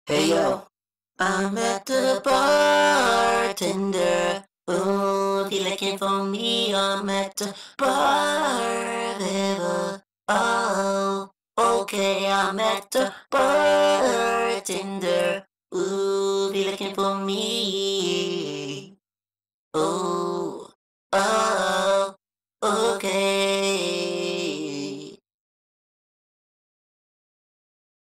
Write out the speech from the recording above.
Hey yo, I'm at the bartender. Oh, if you're looking for me, I'm at the bar. Ever. Oh, okay, I'm at the bartender. Ooh, if you're looking for me. Oh, oh.